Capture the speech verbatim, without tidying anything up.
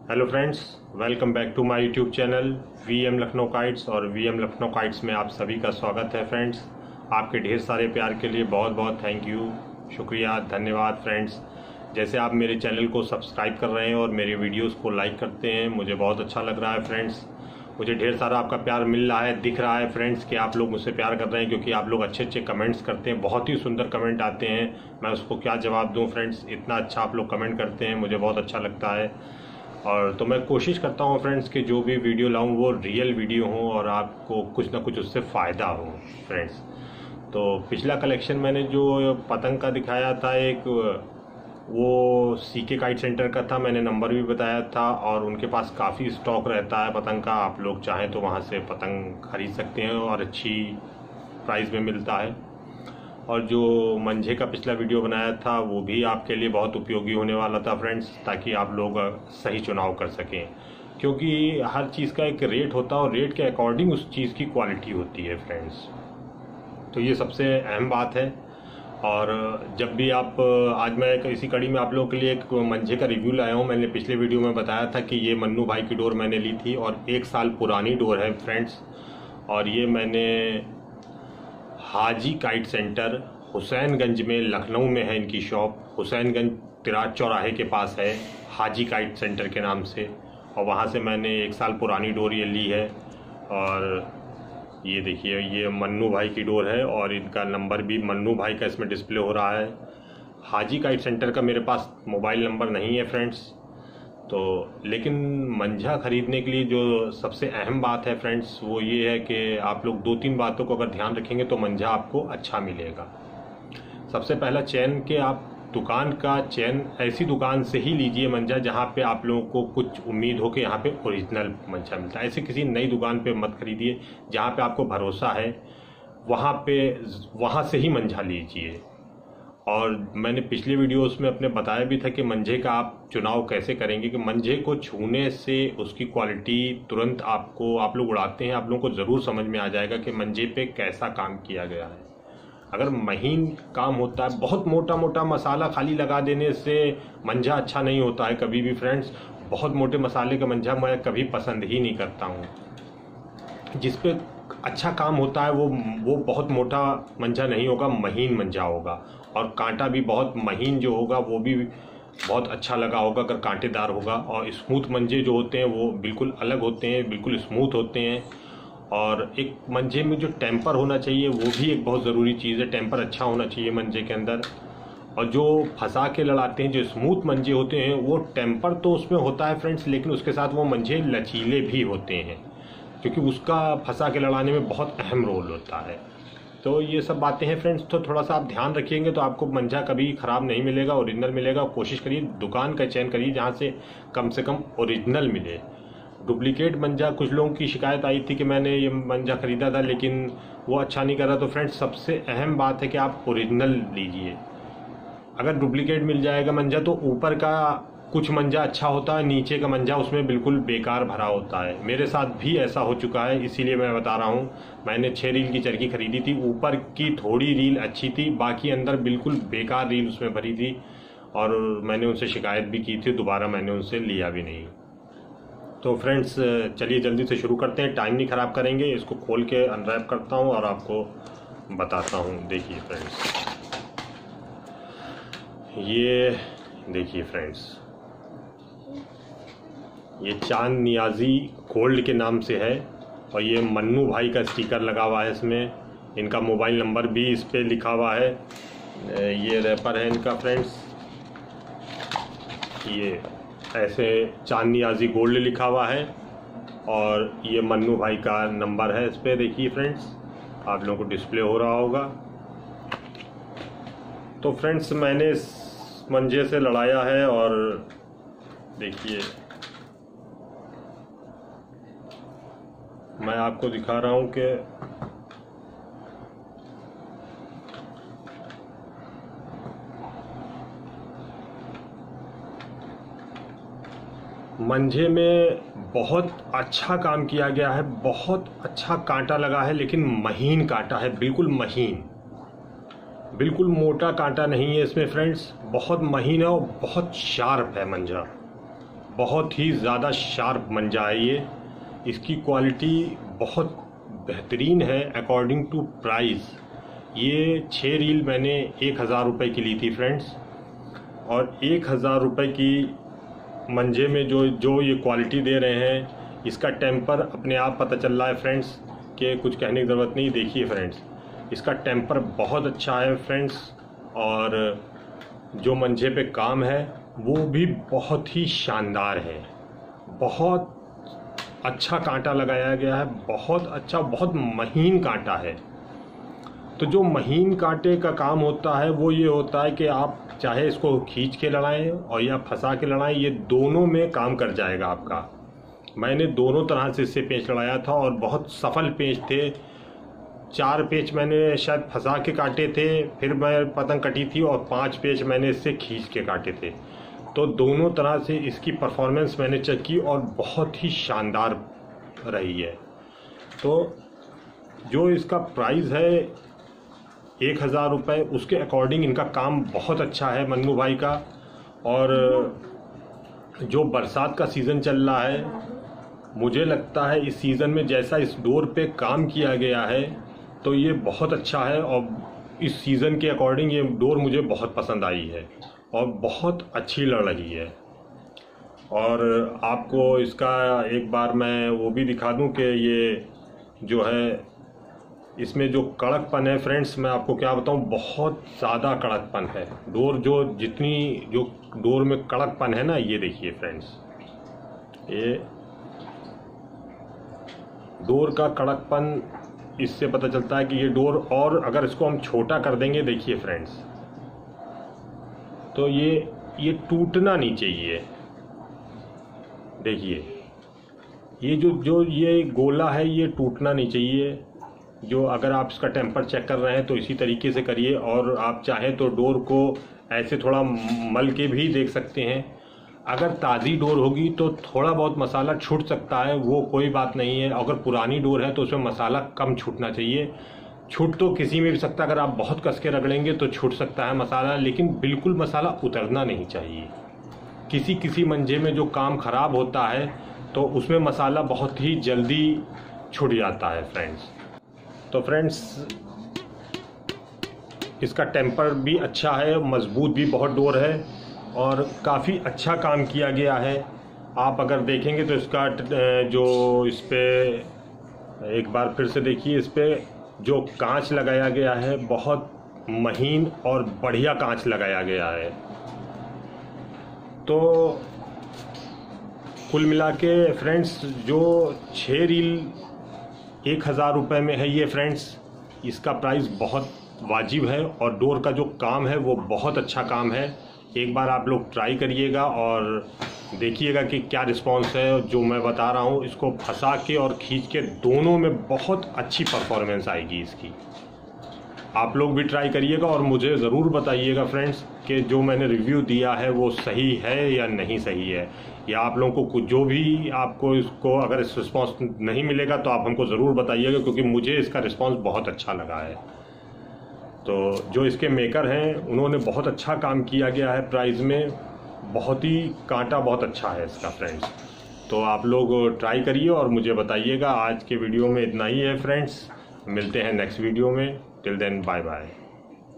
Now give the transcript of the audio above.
Hello friends, welcome back to my YouTube channel V M Lucknow kites. और V M Lucknow kites में आप सभी का स्वागत है फ्रेंड्स। आपके ढेर सारे प्यार के लिए बहुत बहुत थैंक यू, शुक्रिया, धन्यवाद फ्रेंड्स। जैसे आप मेरे चैनल को सब्सक्राइब कर रहे हैं और मेरे वीडियोस को लाइक करते हैं, मुझे बहुत अच्छा लग रहा है फ्रेंड्स। मुझे ढेर सारा आपका प्यार मिल रहा है, दिख रहा है फ्रेंड्स कि आप लोग मुझसे प्यार कर रहे हैं, क्योंकि आप लोग अच्छे अच्छे कमेंट्स करते हैं, बहुत ही सुंदर कमेंट आते हैं। मैं उसको क्या जवाब दूं फ्रेंड्स, इतना अच्छा आप लोग कमेंट करते हैं, मुझे बहुत अच्छा लगता है। और तो मैं कोशिश करता हूं फ्रेंड्स कि जो भी वीडियो लाऊं वो रियल वीडियो हो और आपको कुछ ना कुछ उससे फ़ायदा हो फ्रेंड्स। तो पिछला कलेक्शन मैंने जो पतंग का दिखाया था, एक वो सीके काइट सेंटर का था, मैंने नंबर भी बताया था और उनके पास काफ़ी स्टॉक रहता है पतंग का। आप लोग चाहें तो वहाँ से पतंग खरीद सकते हैं और अच्छी प्राइस में मिलता है। और जो मंझे का पिछला वीडियो बनाया था वो भी आपके लिए बहुत उपयोगी होने वाला था फ्रेंड्स, ताकि आप लोग सही चुनाव कर सकें, क्योंकि हर चीज़ का एक रेट होता है और रेट के अकॉर्डिंग उस चीज़ की क्वालिटी होती है फ्रेंड्स। तो ये सबसे अहम बात है। और जब भी आप, आज मैं इसी कड़ी में आप लोगों के लिए एक मंझे का रिव्यू लाया हूँ। मैंने पिछले वीडियो में बताया था कि ये मन्नू भाई की डोर मैंने ली थी और एक साल पुरानी डोर है फ्रेंड्स। और ये मैंने हाजी काइट सेंटर हुसैनगंज में, लखनऊ में है इनकी शॉप। हुसैनगंज तिराज चौराहे के पास है हाजी काइट सेंटर के नाम से। और वहाँ से मैंने एक साल पुरानी डोर ये ली है। और ये देखिए, ये मन्नू भाई की डोर है और इनका नंबर भी मन्नू भाई का इसमें डिस्प्ले हो रहा है। हाजी काइट सेंटर का मेरे पास मोबाइल नंबर नहीं है फ्रेंड्स। तो लेकिन मंझा खरीदने के लिए जो सबसे अहम बात है फ्रेंड्स वो ये है कि आप लोग दो तीन बातों को अगर ध्यान रखेंगे तो मंझा आपको अच्छा मिलेगा। सबसे पहला, चैन के आप दुकान का चैन ऐसी दुकान से ही लीजिए मंझा जहाँ पे आप लोगों को कुछ उम्मीद हो कि यहाँ पे ओरिजिनल मंझा मिलता है। ऐसे किसी नई दुकान पे मत खरीदिए, जहाँ पे आपको भरोसा है वहाँ पे वहाँ से ही मंझा लीजिए। और मैंने पिछले वीडियोस में अपने बताया भी था कि मंझे का आप चुनाव कैसे करेंगे, कि मंझे को छूने से उसकी क्वालिटी तुरंत आपको, आप लोग उड़ाते हैं, आप लोगों को ज़रूर समझ में आ जाएगा कि मंझे पे कैसा काम किया गया है। अगर महीन काम होता है, बहुत मोटा मोटा मसाला खाली लगा देने से मंझा अच्छा नहीं होता है कभी भी फ्रेंड्स। बहुत मोटे मसाले का मंझा मैं कभी पसंद ही नहीं करता हूँ। जिस पे अच्छा काम होता है वो वो बहुत मोटा मंझा नहीं होगा, महीन मंझा होगा। और कांटा भी बहुत महीन जो होगा वो भी बहुत अच्छा लगा होगा अगर कांटेदार होगा। और स्मूथ मंझे जो होते हैं वो बिल्कुल अलग होते हैं, बिल्कुल स्मूथ होते हैं। और एक मंझे में जो टेम्पर होना चाहिए वो भी एक बहुत ज़रूरी चीज़ है, टेम्पर अच्छा होना चाहिए मंझे के अंदर। और जो फंसा के लड़ाते हैं, जो स्मूथ मंझे होते हैं, वो टेम्पर तो उसमें होता है फ्रेंड्स, लेकिन उसके साथ वो मंझे लचीले भी होते हैं, क्योंकि उसका फंसा के लड़ाने में बहुत अहम रोल होता है। तो ये सब बातें हैं फ्रेंड्स, तो थोड़ा सा आप ध्यान रखिएंगे तो आपको मंझा कभी ख़राब नहीं मिलेगा, ओरिजिनल मिलेगा। कोशिश करिए दुकान का चयन करिए जहाँ से कम से कम ओरिजिनल मिले। डुप्लीकेट मंझा, कुछ लोगों की शिकायत आई थी कि मैंने ये मंझा ख़रीदा था लेकिन वो अच्छा नहीं कर रहा। तो फ्रेंड्स, सबसे अहम बात है कि आप ओरिजिनल लीजिए। अगर डुप्लीकेट मिल जाएगा मंझा तो ऊपर का कुछ मंझा अच्छा होता है, नीचे का मंझा उसमें बिल्कुल बेकार भरा होता है। मेरे साथ भी ऐसा हो चुका है, इसीलिए मैं बता रहा हूँ। मैंने छः रील की चरखी खरीदी थी, ऊपर की थोड़ी रील अच्छी थी, बाकी अंदर बिल्कुल बेकार रील उसमें भरी थी। और मैंने उनसे शिकायत भी की थी, दोबारा मैंने उनसे लिया भी नहीं। तो फ्रेंड्स, चलिए जल्दी से शुरू करते हैं, टाइम नहीं ख़राब करेंगे। इसको खोल के अनरैप करता हूँ और आपको बताता हूँ। देखिए फ्रेंड्स, ये देखिए फ्रेंड्स, ये चांद नियाजी गोल्ड के नाम से है और ये मन्नू भाई का स्टिकर लगा हुआ है इसमें। इनका मोबाइल नंबर भी इस पर लिखा हुआ है। ये रैपर है इनका फ्रेंड्स, ये ऐसे चांद नियाजी गोल्ड लिखा हुआ है और ये मन्नू भाई का नंबर है इस पर। देखिए फ्रेंड्स, आप लोगों को डिस्प्ले हो रहा होगा। तो फ्रेंड्स, मैंने इस मंझे से लड़ाया है और देखिए मैं आपको दिखा रहा हूँ कि मंझे में बहुत अच्छा काम किया गया है, बहुत अच्छा कांटा लगा है, लेकिन महीन कांटा है, बिल्कुल महीन, बिल्कुल मोटा कांटा नहीं है इसमें फ्रेंड्स। बहुत महीन है और बहुत शार्प है मंझा, बहुत ही ज़्यादा शार्प मंजा है ये। इसकी क्वालिटी बहुत बेहतरीन है अकॉर्डिंग टू प्राइस। ये छः रील मैंने एक हज़ार रुपये की ली थी फ्रेंड्स, और एक हज़ार रुपये की मंजे में जो जो ये क्वालिटी दे रहे हैं, इसका टेम्पर अपने आप पता चल रहा है फ्रेंड्स कि कुछ कहने की ज़रूरत नहीं। देखिए फ्रेंड्स, इसका टेम्पर बहुत अच्छा है फ्रेंड्स, और जो मंजे पे काम है वो भी बहुत ही शानदार है। बहुत अच्छा कांटा लगाया गया है, बहुत अच्छा, बहुत महीन कांटा है। तो जो महीन कांटे का काम होता है वो ये होता है कि आप चाहे इसको खींच के लड़ाएं और या फंसा के लड़ाएं, ये दोनों में काम कर जाएगा आपका। मैंने दोनों तरह से इससे पेंच लड़ाया था और बहुत सफल पेंच थे। चार पेंच मैंने शायद फंसा के काटे थे, फिर मैं पतंग कटी थी, और पांच पेंच मैंने इससे खींच के काटे थे। तो दोनों तरह से इसकी परफॉर्मेंस मैंने चेक की और बहुत ही शानदार रही है। तो जो इसका प्राइस है एक हज़ार रुपये, उसके अकॉर्डिंग इनका काम बहुत अच्छा है मन्नू भाई का। और जो बरसात का सीज़न चल रहा है, मुझे लगता है इस सीज़न में जैसा इस डोर पे काम किया गया है तो ये बहुत अच्छा है, और इस सीज़न के अकॉर्डिंग ये डोर मुझे बहुत पसंद आई है और बहुत अच्छी लड़ रही है। और आपको इसका एक बार मैं वो भी दिखा दूं कि ये जो है इसमें जो कड़कपन है फ्रेंड्स, मैं आपको क्या बताऊं, बहुत ज़्यादा कड़कपन है। डोर जो जितनी जो डोर में कड़कपन है ना, ये देखिए फ्रेंड्स, ये डोर का कड़कपन, इससे पता चलता है कि ये डोर, और अगर इसको हम छोटा कर देंगे, देखिए फ्रेंड्स, तो ये ये टूटना नहीं चाहिए। देखिए ये जो जो ये गोला है ये टूटना नहीं चाहिए। जो अगर आप इसका टेम्पर चेक कर रहे हैं तो इसी तरीके से करिए, और आप चाहें तो डोर को ऐसे थोड़ा मल के भी देख सकते हैं। अगर ताज़ी डोर होगी तो थोड़ा बहुत मसाला छूट सकता है, वो कोई बात नहीं है। अगर पुरानी डोर है तो उसमें मसाला कम छूटना चाहिए। छूट तो किसी में भी सकता है, अगर आप बहुत कस के रगड़ेंगे तो छूट सकता है मसाला, लेकिन बिल्कुल मसाला उतरना नहीं चाहिए। किसी किसी मंजे में जो काम ख़राब होता है तो उसमें मसाला बहुत ही जल्दी छूट जाता है फ्रेंड्स। तो फ्रेंड्स, इसका टेम्पर भी अच्छा है, मजबूत भी बहुत डोर है, और काफ़ी अच्छा काम किया गया है। आप अगर देखेंगे तो इसका जो इस पर एक बार फिर से देखिए, इस पर जो कांच लगाया गया है बहुत महीन और बढ़िया कांच लगाया गया है। तो कुल मिला के फ्रेंड्स, जो छः रील एक हज़ार रुपये में है ये फ्रेंड्स, इसका प्राइस बहुत वाजिब है, और डोर का जो काम है वो बहुत अच्छा काम है। एक बार आप लोग ट्राई करिएगा और देखिएगा कि क्या रिस्पांस है। जो मैं बता रहा हूँ, इसको फंसा के और खींच के दोनों में बहुत अच्छी परफॉर्मेंस आएगी इसकी। आप लोग भी ट्राई करिएगा और मुझे ज़रूर बताइएगा फ्रेंड्स कि जो मैंने रिव्यू दिया है वो सही है या नहीं सही है, या आप लोगों को जो भी आपको इसको अगर इस रिस्पांस नहीं मिलेगा तो आप हमको ज़रूर बताइएगा, क्योंकि मुझे इसका रिस्पांस बहुत अच्छा लगा है। तो जो इसके मेकर हैं उन्होंने बहुत अच्छा काम किया गया है प्राइस में, बहुत ही कांटा बहुत अच्छा है इसका फ्रेंड्स। तो आप लोग ट्राई करिए और मुझे बताइएगा। आज के वीडियो में इतना ही है फ्रेंड्स, मिलते हैं नेक्स्ट वीडियो में। Till then bye bye.